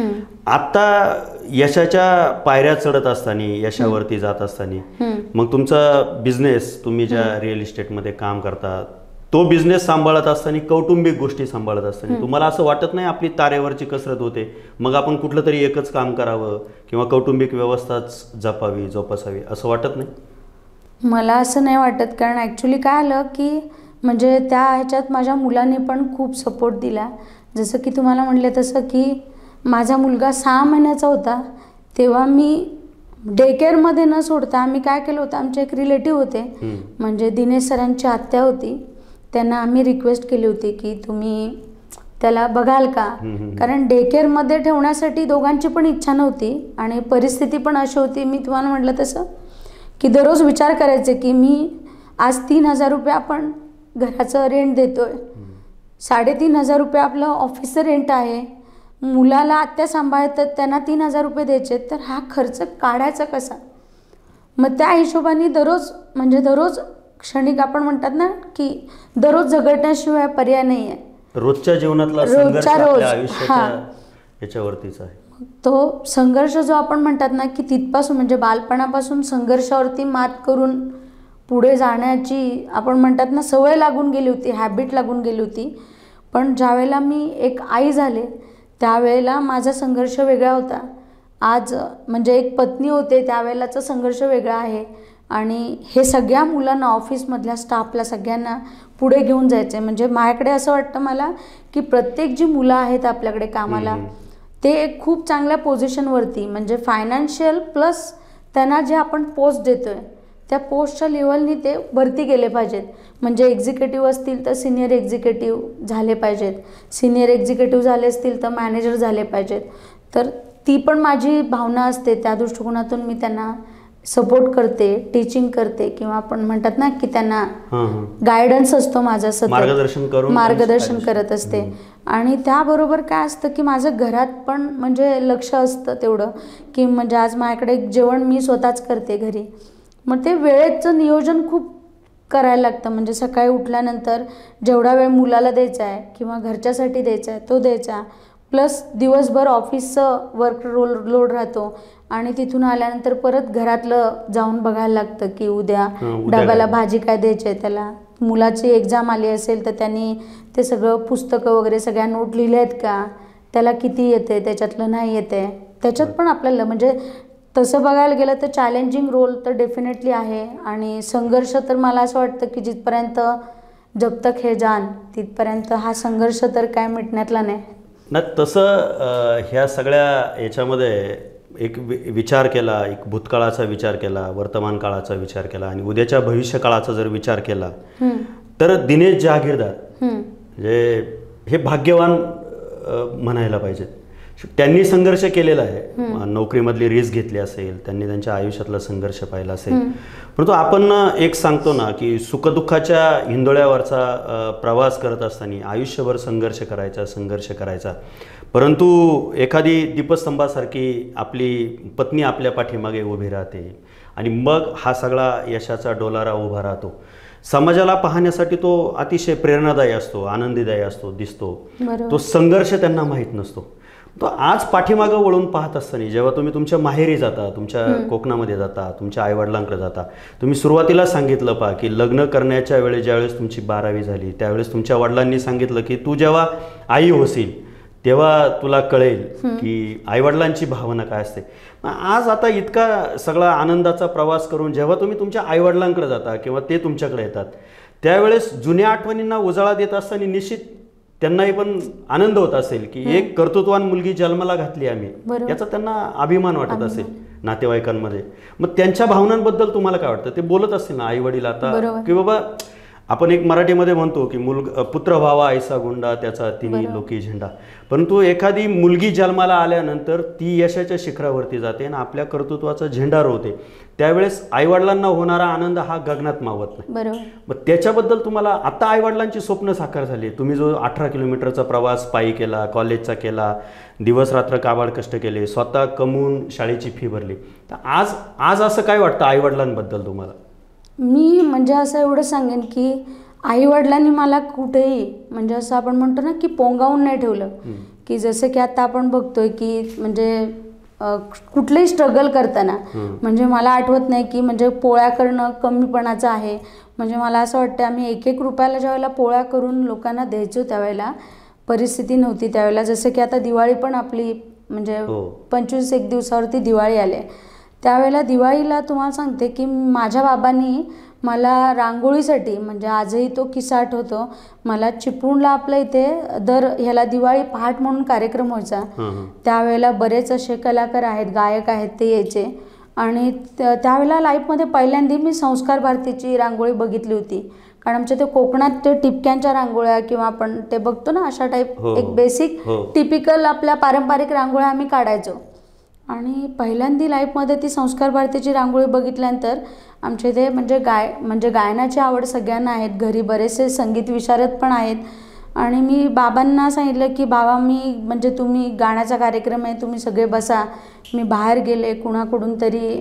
आता यशाच्या पायऱ्या चढत असताना, यशावरती जात असताना मग तुमचा बिझनेस, तुम्ही ज्या रिअल इस्टेटमध्ये काम करता तो बिझनेस सांभाळत असताना, कौटुंबिक गोष्टी सांभाळत असताना तुम्हाला असं वाटत नाही आपली तारेवरची कसरत होते, मग आपण कुठलं तरी एकच काम करावं किंवा कौटुंबिक व्यवस्थाच जपावी, जोपासावी असं वाटत नाही? मला असं नाही वाटत, कारण ॲक्च्युली काय आलं की म्हणजे त्या ह्याच्यात माझ्या मुलांनी पण खूप सपोर्ट दिला. जसं की तुम्हाला म्हणले तसं की माझा मुलगा 6 महिन्याचा होता तेव्हा मी डे केअरमध्ये न सोडता आम्ही काय केलं होतं, आमचे एक रिलेटिव्ह होते म्हणजे दिनेश सरांची आत्या होती, त्यांना आम्ही रिक्वेस्ट केली होती की तुम्ही त्याला बघाल का, कारण डे केअरमध्ये ठेवण्यासाठी दोघांची पण इच्छा नव्हती आणि परिस्थिती पण अशी होती. मी तुम्हाला म्हटलं तसं की दररोज विचार करायचे की मी आज 3,000 रुपये आपण घराचं रेंट देतोय, 3,500 रुपये आपलं ऑफिसचं रेंट आहे, मुलाला आत्या सांभाळतात त्यांना 3,000 रुपये द्यायचे, तर हा खर्च काढायचा कसा. मग त्या हिशोबाने दररोज क्षणिक आपण म्हणतात ना की दररोज झगडण्याशिवाय पर्याय नाही आहे. रोजच्या जीवनातला संघर्ष आपल्या आयुष्याच्या याच्यावरतीच आहे. तो संघर्ष जो आपण म्हणतात ना की तिथपासून म्हणजे बालपणापासून संघर्षावरती मात करून पुढे जाण्याची आपण म्हणतात ना सवय लागून गेली होती, हॅबिट लागून गेली होती. पण ज्यावेळेला मी एक आई झाले त्यावेळेला माझा संघर्ष वेगळा होता. आज म्हणजे एक पत्नी होते त्यावेळेलाचा संघर्ष वेगळा आहे. आणि हे सगळ्या मुलांना, ऑफिसमधल्या स्टाफला सगळ्यांना पुढे घेऊन जायचं आहे. म्हणजे माझ्याकडे असं वाटतं मला की प्रत्येक जी मुलं आहेत आपल्याकडे कामाला ते एक खूप चांगल्या पोझिशनवरती म्हणजे फायनान्शियल प्लस त्यांना जे आपण पोस्ट देतो आहे त्या पोस्टच्या लेवलनी ते वरती गेले पाहिजेत. म्हणजे एक्झिक्युटिव्ह असतील तर सिनियर एक्झिक्युटिव्ह झाले पाहिजेत, सिनियर एक्झिक्युटिव्ह झाले असतील तर मॅनेजर झाले पाहिजेत. तर ती पण माझी भावना असते, त्या दृष्टिकोनातून मी त्यांना सपोर्ट करते, टीचिंग करते किंवा आपण म्हणतात ना की त्यांना गायडन्स असतो माझा, सतत मार्गदर्शन करत असते. आणि त्याबरोबर काय असतं की माझं घरात पण म्हणजे लक्ष असतं तेवढं की म्हणजे आज माझ्याकडे जेवण मी स्वतःच करते घरी, मग ते वेळेचं नियोजन खूप करायला लागतं. म्हणजे सकाळी उठल्यानंतर जेवढा वेळ मुलाला द्यायचा आहे किंवा घरच्यासाठी द्यायचा आहे तो द्यायचा, प्लस दिवसभर ऑफिसचं वर्क लोड राहतो आणि तिथून आल्यानंतर परत घरातलं जाऊन बघायला लागतं की उद्या डब्याला भाजी काय द्यायची आहे त्याला, मुलाची एक्झाम आली असेल तर त्यांनी ते सगळं पुस्तकं वगैरे सगळ्या नोट लिहिल्या आहेत का, त्याला किती येते, त्याच्यातलं नाही येते. त्याच्यात पण आपल्याला म्हणजे तसं बघायला गेलं तर चॅलेंजिंग रोल तर डेफिनेटली आहे. आणि संघर्ष तर मला असं वाटतं की जिथपर्यंत जब तक हे जान तिथपर्यंत हा संघर्ष तर काय मिटण्यातला नाही ना. तसं ह्या सगळ्या याच्यामध्ये एक विचार केला, एक भूतकाळाचा विचार केला, वर्तमान काळाचा विचार केला आणि उद्याच्या भविष्य काळाचा जर विचार केला तर दिनेश जहागीरदार म्हणजे हे भाग्यवान म्हणायला पाहिजेत. त्यांनी संघर्ष केलेला आहे, नोकरीमधली रिस्क घेतली असेल, त्यांनी त्यांच्या आयुष्यातला संघर्ष पाहिला असेल. परंतु आपण एक सांगतो ना की सुखदुःखाच्या हिंदोळ्यावरचा प्रवास करत असताना आयुष्यभर संघर्ष करायचा, परंतु एखादी दीपस्तंभासारखी आपली पत्नी आपल्या पाठीमागे उभी राहते आणि मग हा सगळा यशाचा डोलारा उभा राहतो. समाजाला पाहण्यासाठी तो अतिशय प्रेरणादायी असतो, आनंदीदायी असतो, दिसतो. तो संघर्ष त्यांना माहीत नसतो. तो आज पाठीमागं वळून पाहत असताना जेव्हा तुम्ही तुमच्या माहेरी जाता, तुमच्या कोकणामध्ये जाता, तुमच्या आईवडिलांकडे जाता, तुम्ही सुरुवातीला सांगितलं पहा की लग्न करण्याच्या वेळेस ज्यावेळेस तुमची 12वी झाली त्यावेळेस तुमच्या वडिलांनी सांगितलं की तू जेव्हा आई होशील तेव्हा तुला कळेल की आईवडिलांची भावना काय असते. आज आता इतका सगळा आनंदाचा प्रवास करून जेव्हा तुम्ही तुमच्या आईवडिलांकडे जाता किंवा ते तुमच्याकडे येतात त्यावेळेस जुन्या आठवणींना उजाळा देत असताना निश्चित त्यांनाही पण आनंद होत असेल की एक कर्तृत्वान मुलगी जन्माला घातली आम्ही, याचा त्यांना अभिमान वाटत असेल नातेवाईकांमध्ये. मग त्यांच्या भावनांबद्दल तुम्हाला काय वाटतं? ते बोलत असतील ना आई वडील आता की बाबा आपण एक मराठीमध्ये म्हणतो की पुत्र व्हावा ऐसा गुंडा त्याचा तिन्ही लोकी झेंडा, परंतु एखादी मुलगी जन्माला आल्यानंतर ती यशाच्या शिखरावरती जाते आणि आपल्या कर्तृत्वाचा झेंडा रोवते, त्यावेळेस आईवडिलांना होणारा आनंद हा गगनात मावत नाही. मग त्याच्याबद्दल तुम्हाला आता आईवडिलांची स्वप्न साकार झाली. तुम्ही जो 18 किलोमीटरचा प्रवास पायी केला, कॉलेजचा केला, दिवस रात्र काबाड कष्ट केले, स्वतः कमवून शाळेची फी भरली, तर आज असं काय वाटतं आईवडिलांबद्दल तुम्हाला? मी म्हणजे असं एवढं सांगेन की आईवडिलांनी मला कुठेही म्हणजे असं आपण म्हणतो ना की पोंगावून नाही ठेवलं. की जसं की आता आपण बघतोय की म्हणजे कुठलंही स्ट्रगल करताना म्हणजे मला आठवत नाही की म्हणजे पोळ्या करणं कमीपणाचं आहे. म्हणजे मला असं वाटतं आम्ही 1-1 रुपयाला ज्यावेळेला पोळ्या करून लोकांना द्यायचो त्यावेळेला परिस्थिती नव्हती. त्यावेळेला जसं की आता दिवाळी पण आपली म्हणजे 25-1 दिवसावरती दिवाळी आली, त्यावेळेला दिवाळीला तुम्हाला सांगते की माझ्या बाबांनी मला रांगोळीसाठी म्हणजे आजही तो किस्सा आठवतो मला. चिपळूणला आपल्या इथे दर ह्याला दिवाळी पहाट म्हणून कार्यक्रम व्हायचा, त्यावेळेला बरेच असे कलाकार आहेत, गायक आहेत, ते यायचे. आणि त्यावेळेला लाईफमध्ये पहिल्यांदा मी संस्कार भारतीची रांगोळी बघितली होती. कारण आमच्या ते कोकणात ते टिपक्यांच्या रांगोळ्या किंवा आपण ते बघतो ना अशा टाईप एक बेसिक टिपिकल आपल्या पारंपरिक रांगोळ्या आम्ही काढायचो. आणि पहिल्यांदा लाईफमध्ये ती संस्कार भारतीची रांगोळी बघितल्यानंतर आमच्या इथे म्हणजे गायनाची आवड सगळ्यांना आहेत, घरी बरेचसे संगीत विशारद पण आहेत. आणि मी बाबांना सांगितलं की बाबा मी म्हणजे तुम्ही गाण्याचा कार्यक्रम आहे तुम्ही सगळे बसा. मी बाहेर गेले, कुणाकडून तरी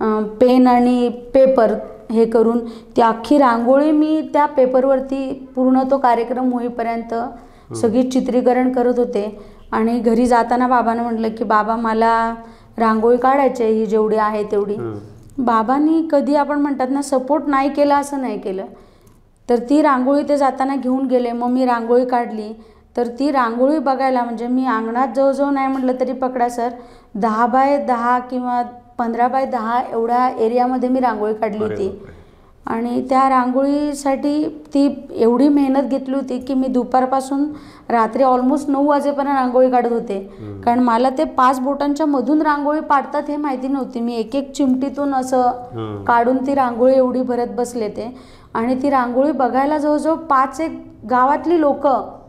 पेन आणि पेपर हे करून ती अख्खी रांगोळी मी त्या पेपरवरती पूर्ण तो कार्यक्रम होईपर्यंत सगळी चित्रीकरण करत होते. आणि घरी जाताना बाबांना म्हटलं की बाबा मला रांगोळी काढायची ही जेवढी आहे तेवढी. बाबांनी कधी आपण म्हणतात ना सपोर्ट नाही केला असं नाही केलं, तर ती रांगोळी ते जाताना घेऊन गेले. मग मी रांगोळी काढली तर ती रांगोळी बघायला म्हणजे मी अंगणात जवळजवळ नाही म्हटलं तरी पकडा सर 10x10 किंवा 15x10 एवढ्या एरियामध्ये मी रांगोळी काढली होती. आणि त्या रांगोळीसाठी ती एवढी मेहनत घेतली होती की मी दुपारपासून रात्री ऑलमोस्ट 9 वाजेपर्यंत रांगोळी काढत होते. कारण मला ते 5 बोटांच्या मधून रांगोळी पाडतात हे माहिती नव्हती. मी एक चिमटीतून असं काढून ती रांगोळी एवढी भरत बसले ते. आणि ती रांगोळी बघायला जवळजवळ 5-1 गावातली लोक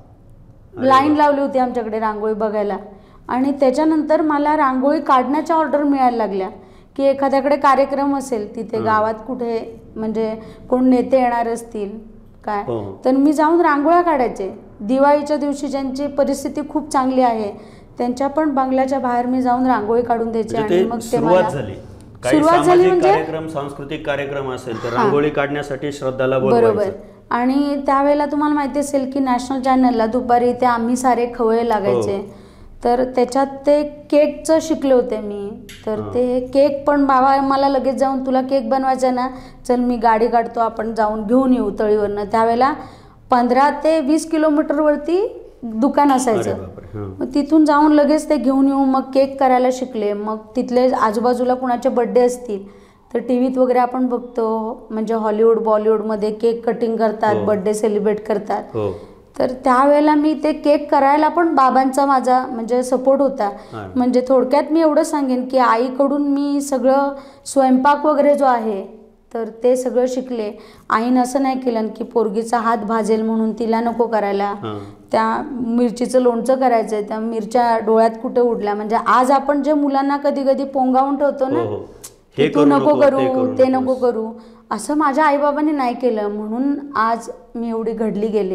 लाईन लावली होती आमच्याकडे रांगोळी बघायला. आणि त्याच्यानंतर मला रांगोळी काढण्याच्या ऑर्डर मिळायला लागल्या की एखाद्याकडे कार्यक्रम असेल तिथे गावात कुठे म्हणजे कोण नेते येणार असतील काय तर मी जाऊन रांगोळ्या काढायचे. दिवाळीच्या दिवशी ज्यांची परिस्थिती खूप चांगली आहे त्यांच्या पण बंगल्याच्या बाहेर मी जाऊन रांगोळी काढून द्यायचे. आणि मग ते मला सुरुवात झाली म्हणजे कार्यक्रम सांस्कृतिक कार्यक्रम असेल तर रांगोळी काढण्यासाठी श्रद्धाला बोलवायचं. आणि त्यावेळेला तुम्हाला माहिती असेल की नॅशनल चॅनलला दुपारी ते आम्ही सारे खवळे लागायचे, तर त्याच्यात ते केकचं शिकले होते मी. तर ते केक पण बाबा मला लगेच जाऊन तुला केक बनवायचा ना, चल मी गाडी काढतो आपण जाऊन घेऊन येऊ तळीवरनं. त्यावेळेला 15 ते 20 किलोमीटरवरती दुकान असायचं. मग तिथून जाऊन लगेच ते घेऊन येऊ. मग केक करायला शिकले. मग तिथले आजूबाजूला कुणाचे बड्डे असतील तर टी व्हीत वगैरे आपण बघतो म्हणजे हॉलिवूड बॉलिवूडमध्ये केक कटिंग करतात, बड्डे सेलिब्रेट करतात. तर त्यावेळेला मी ते केक करायला पण बाबांचा माझा म्हणजे सपोर्ट होता. म्हणजे थोडक्यात मी एवढं सांगेन की आईकडून मी सगळं स्वयंपाक वगैरे जो आहे तर ते सगळं शिकले. आईनं असं नाही केलं की पोरगीचा हात भाजेल म्हणून तिला नको करायला. त्या मिरचीचं लोणचं करायचं त्या मिरच्या डोळ्यात कुठे उडल्या. म्हणजे आज आपण जे मुलांना कधी कधी पोंगावून ठेवतो ना की तू नको करू ते नको करू, असं माझ्या आईबाबांनी नाही केलं, म्हणून आज मी एवढी घडली गेले.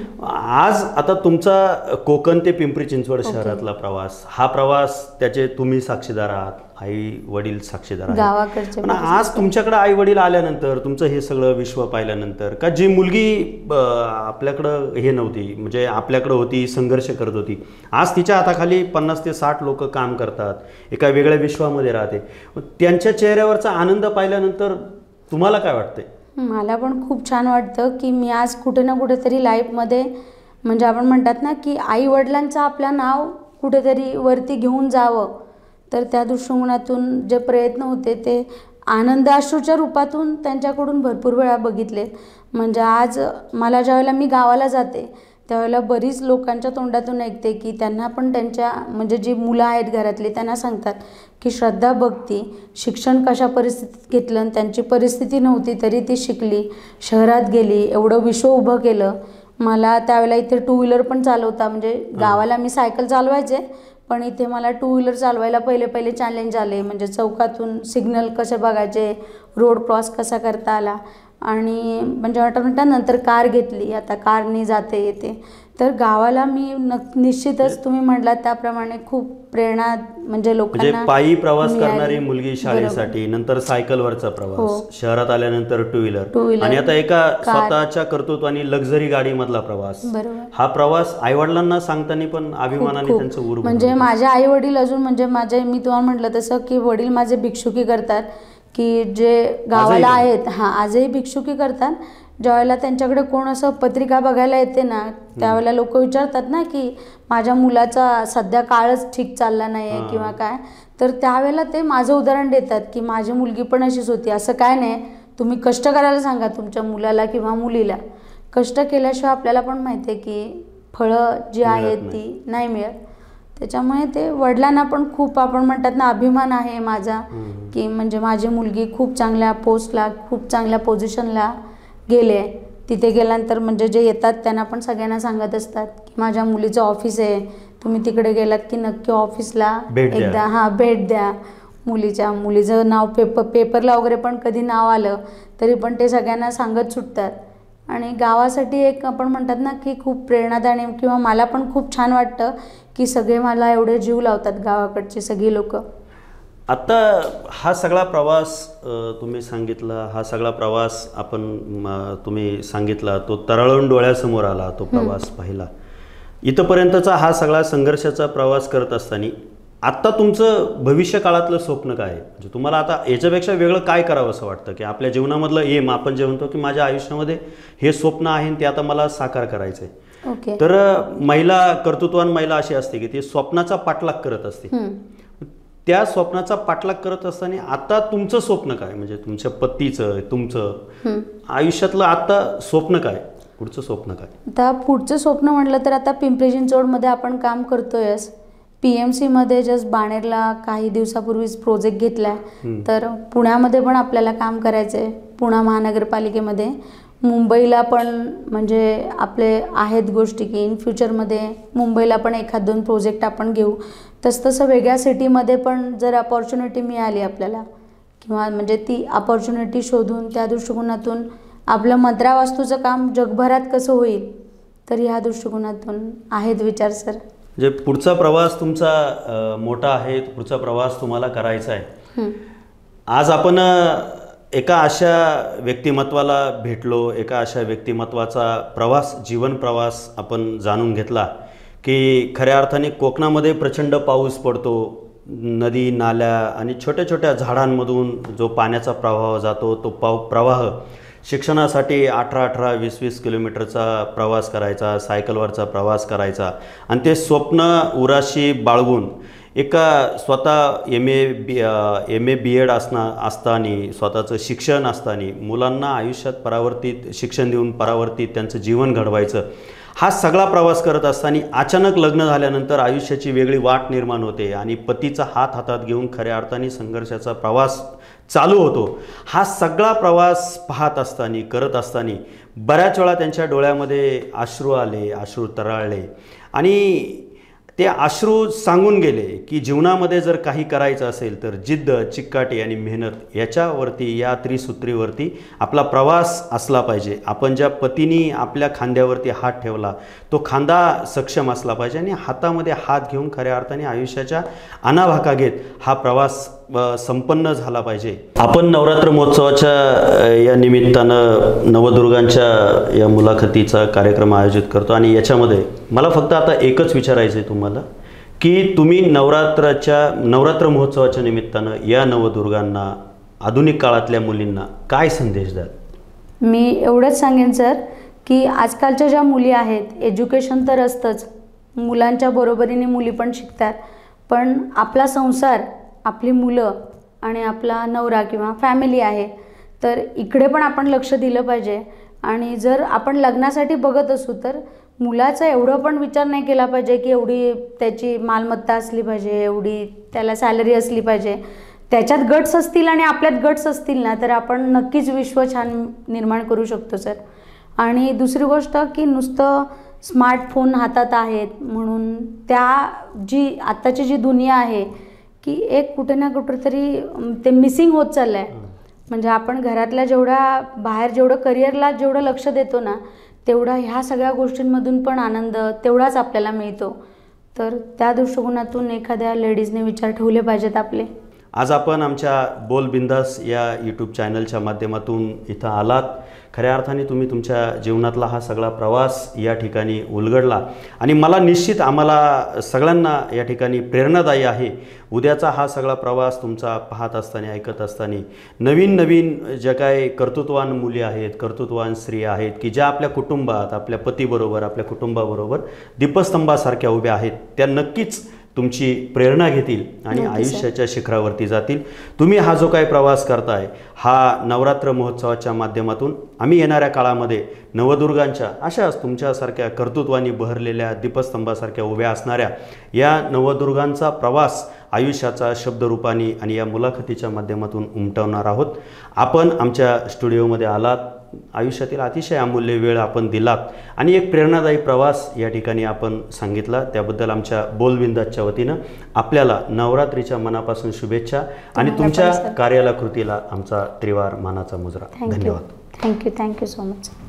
आज आता तुमचा कोकण ते पिंपरी चिंचवड शहरातला प्रवास, हा प्रवास त्याचे तुम्ही साक्षीदार आहात, आई वडील साक्षीदार आहेत. गावाकडचे पण आज तुमच्याकडे आई वडील आल्यानंतर, तुमचं हे सगळं विश्व पाहिल्यानंतर, का जी मुलगी आपल्याकडं हे नव्हती, म्हणजे आपल्याकडं होती, संघर्ष करत होती, आज तिच्या हाताखाली 50 ते 60 लोक काम करतात, एका वेगळ्या विश्वामध्ये राहते, त्यांच्या चेहऱ्यावरचा आनंद पाहिल्यानंतर तुम्हाला काय वाटतंय? मला पण खूप छान वाटतं की मी आज कुठे ना कुठेतरी लाईफमध्ये, म्हणजे आपण म्हणतात ना की आई वडिलांचं आपलं नाव कुठेतरी वरती घेऊन जावं, तर त्या दृष्टिकोनातून जे प्रयत्न होते ते आनंद अश्रूच्या रूपातून त्यांच्याकडून भरपूर वेळा बघितले. म्हणजे आज मला ज्यावेळेला मी गावाला जाते त्यावेळेला बरीच लोकांच्या तोंडातून ऐकते की त्यांना पण त्यांच्या म्हणजे जी मुलं आहेत घरातली त्यांना सांगतात की श्रद्धा बघती शिक्षण कशा परिस्थितीत घेतलं आणि त्यांची परिस्थिती नव्हती तरी ती शिकली, शहरात गेली, एवढं विश्व उभं केलं. मला त्यावेळेला इथे टू व्हीलर पण चालवता, म्हणजे गावाला मी सायकल चालवायचे, पण इथे मला टू व्हीलर चालवायला पहिले चॅलेंज आले. म्हणजे चौकातून सिग्नल कसे बघायचे, रोड क्रॉस कसा करता आला, आणि म्हणजे नंतर कार घेतली, आता कारने जाते येते. तर गावाला मी निश्चितच तुम्ही म्हटलात त्याप्रमाणे खूप प्रेरणा म्हणजे लोकांना पायी प्रवास करणारी मुलगी शाळेसाठी, नंतर सायकलवरचा प्रवास, शहरात आल्यानंतर टू व्हीलर, आणि आता एका स्वतःच्या कर्तृत्वाने लक्झरी गाडी मधला प्रवास. हा प्रवास आई वडिलांना सांगताना पण अभिमानाने त्यांचं उर. म्हणजे माझे आई वडील अजून म्हणजे मी तुम्हाला म्हटलं तसं की वडील माझे भिक्षुकी करतात, की जे गावाला आहेत आजही भिक्षुकी करतात. ज्यावेळेला त्यांच्याकडे कोण असं पत्रिका बघायला येते ना त्यावेळेला लोक विचारतात ना की माझ्या मुलाचा सध्या काळच ठीक चालला नाही आहे किंवा काय, तर त्यावेळेला ते माझं उदाहरण देतात की माझी मुलगी पण अशीच होती. असं काय नाही, तुम्ही कष्ट करायला सांगा तुमच्या मुलाला किंवा मुलीला, कष्ट केल्याशिवाय आपल्याला पण माहिती आहे की फळं जी आहेत ती नाही मिळत. त्याच्यामुळे ते वडिलांना पण खूप आपण म्हणतात ना अभिमान आहे माझा की म्हणजे माझी मुलगी खूप चांगल्या पोस्टला, खूप चांगल्या पोझिशनला गेले. तिथे गेल्यानंतर म्हणजे जे येतात त्यांना पण सगळ्यांना सांगत असतात की माझ्या मुलीचं ऑफिस आहे, तुम्ही तिकडे गेलात की नक्की ऑफिसला एकदा भेट द्या. मुलीचं नाव पेपरला वगैरे पण कधी नाव आलं तरी पण ते सगळ्यांना सांगत सुटतात. आणि गावासाठी एक आपण म्हणतात ना की खूप प्रेरणादायी, किंवा मला पण खूप छान वाटतं की सगळे मला एवढे जीव लावतात गावाकडची सगळी लोक. आता हा सगळा प्रवास तुम्ही सांगितला, हा सगळा प्रवास तुम्ही सांगितला, तो तरळून डोळ्यासमोर आला, तो प्रवास पाहिला. इथपर्यंतचा हा सगळा संघर्षाचा प्रवास करत असताना आत्ता तुमचं भविष्य काळातलं स्वप्न काय आहे? म्हणजे तुम्हाला आता याच्यापेक्षा वेगळं काय करावं असं वाटतं की आपल्या जीवनामधलं एम, आपण जे म्हणतो की माझ्या आयुष्यामध्ये हे स्वप्न आहे ते आता मला साकार करायचं आहे. तर महिला, कर्तृत्वान महिला अशी असते की ती स्वप्नाचा पाठलाग करत असते. त्या स्वप्नाचा पाठलाग करत असताना आता तुमचं स्वप्न काय, म्हणजे तुमच्या पतीचं, तुमचं आयुष्यातलं आता स्वप्न काय, पुढचं स्वप्न काय? आता पुढचं स्वप्न म्हटलं तर आता पिंपरी चिंचवडमध्ये आपण काम करतोयच. PMC मध्ये जस्ट बाणेरला काही दिवसापूर्वीच प्रोजेक्ट घेतला, तर पुण्यामध्ये पण आपल्याला काम करायचं आहे, पुणे महानगरपालिकेमध्ये. मुंबईला पण म्हणजे आपले आहेत गोष्टी की इन फ्युचरमध्ये मुंबईला पण 1-2 प्रोजेक्ट आपण घेऊ. तसं वेगळ्या सिटीमध्ये पण जर अपॉर्च्युनिटी मिळाली आपल्याला, किंवा म्हणजे ती अपॉर्च्युनिटी शोधून त्या दृष्टिकोनातून आपलं मंत्रा वास्तूचं काम जगभरात कसं होईल, तर ह्या दृष्टिकोनातून आहेत विचार सर. म्हणजे पुढचा प्रवास तुमचा मोठा आहे, पुढचा प्रवास तुम्हाला करायचा आहे. आज आपण एका अशा व्यक्तिमत्वाला भेटलो, एका अशा व्यक्तिमत्वाचा प्रवास, जीवन प्रवास आपण जाणून घेतला की खऱ्या अर्थाने कोकणामध्ये प्रचंड पाऊस पडतो, नदी, नाल्या आणि छोट्या छोट्या झाडांमधून जो पाण्याचा प्रवाह जातो, तो प्रवाह शिक्षणासाठी 18-18, 20-20 किलोमीटरचा प्रवास करायचा, सायकलवरचा प्रवास करायचा, आणि ते स्वप्न उराशी बाळगून एका स्वतः MA BEd असताना, स्वतःचं शिक्षण असताना, मुलांना आयुष्यात परावर्तित शिक्षण देऊन परावर्तित त्यांचं जीवन घडवायचं, हा सगळा प्रवास करत असताना अचानक लग्न झाल्यानंतर आयुष्याची वेगळी वाट निर्माण होते आणि पतीचा हात हातात घेऊन खऱ्या अर्थाने संघर्षाचा प्रवास चालू होतो. हा सगळा प्रवास पाहत असताना, करत असताना बऱ्याच वेळा त्यांच्या डोळ्यामध्ये अश्रू आले, अश्रू तराळले, आणि ते अश्रू सांगून गेले की जीवनामध्ये जर काही करायचं असेल तर जिद्द, चिकाटी आणि मेहनत याच्यावरती, या त्रिसूत्रीवरती आपला प्रवास असला पाहिजे. आपण ज्या पतीने आपल्या खांद्यावरती हात ठेवला तो खांदा सक्षम असला पाहिजे आणि हातामध्ये हात घेऊन खऱ्या अर्थाने आयुष्याच्या अनाभाका घेत हा प्रवास संपन्न झाला पाहिजे. आपण नवरात्र महोत्सवाच्या या निमित्तानं नवदुर्गांच्या या मुलाखतीचा कार्यक्रम आयोजित करतो आणि याच्यामध्ये मला फक्त आता एकच विचारायचं आहे तुम्हाला की तुम्ही नवरात्र महोत्सवाच्या निमित्तानं या नवदुर्गांना, आधुनिक काळातल्या मुलींना काय संदेश द्याल? मी एवढंच सांगेन सर की आजकालच्या ज्या मुली आहेत, एज्युकेशन तर असतंच, मुलांच्या बरोबरीने मुली पण शिकतात, पण आपला संसार, आपली मुलं आणि आपला नवरा किंवा फॅमिली आहे, तर इकडे पण आपण लक्ष दिलं पाहिजे. आणि जर आपण लग्नासाठी बघत असू तर मुलाचा एवढं पण विचार नाही केला पाहिजे की एवढी त्याची मालमत्ता असली पाहिजे, एवढी त्याला सॅलरी असली पाहिजे. त्याच्यात गट्स असतील आणि आपल्यात गट्स असतील ना, तर आपण नक्कीच विश्व छान निर्माण करू शकतो सर. आणि दुसरी गोष्ट की नुसतं स्मार्टफोन हातात आहेत म्हणून आत्ताची जी दुनिया आहे की एक कुठे ना कुठेतरी ते मिसिंग होत चाललं आहे. म्हणजे आपण घरातल्या बाहेर जेवढं करिअरला जेवढं लक्ष देतो ना, तेवढा ह्या सगळ्या गोष्टींमधून पण आनंद तेवढाच आपल्याला मिळतो. तर त्या दृष्टिकोनातून एखाद्या लेडीजने विचार ठेवले पाहिजेत आपले. आज आपण आमच्या बोल बिंदास या यूट्यूब चॅनलच्या माध्यमातून इथं आलात. खऱ्या अर्थाने तुम्ही तुमच्या जीवनातला हा सगळा प्रवास या ठिकाणी उलगडला आणि मला निश्चित, आम्हाला सगळ्यांना या ठिकाणी प्रेरणादायी आहे. उद्याचा हा सगळा प्रवास तुमचा पाहत असताना, ऐकत असताना नवीन ज्या काय कर्तृत्ववान मुली आहेत, कर्तृत्ववान स्त्रिया आहेत की ज्या आपल्या कुटुंबात, आपल्या पतीबरोबर, आपल्या कुटुंबाबरोबर दीपस्तंभासारख्या उभ्या आहेत, त्या नक्कीच तुमची प्रेरणा घेतील आणि आयुष्याच्या शिखरावरती जातील. तुम्ही हा जो काही प्रवास करताय हा नवरात्र महोत्सवाच्या माध्यमातून आम्ही येणाऱ्या काळामध्ये नवदुर्गांच्या अशाच तुमच्यासारख्या कर्तृत्वानी बहरलेल्या, दीपस्तंभासारख्या उभ्या असणाऱ्या या नवदुर्गांचा प्रवास आयुष्याचा शब्दरूपाने आणि या मुलाखतीच्या माध्यमातून उमटवणार आहोत. आपण आमच्या स्टुडिओमध्ये आलात, आयुष्यातील अतिशय अमूल्य वेळ आपण दिलात आणि एक प्रेरणादायी प्रवास या ठिकाणी आपण सांगितला. त्याबद्दल आमच्या बोलबिंदाच्या वतीनं आपल्याला नवरात्रीच्या मनापासून शुभेच्छा आणि तुमच्या कार्याला, कृतीला आमचा त्रिवार मानाचा मुजरा. धन्यवाद. Thank you so much.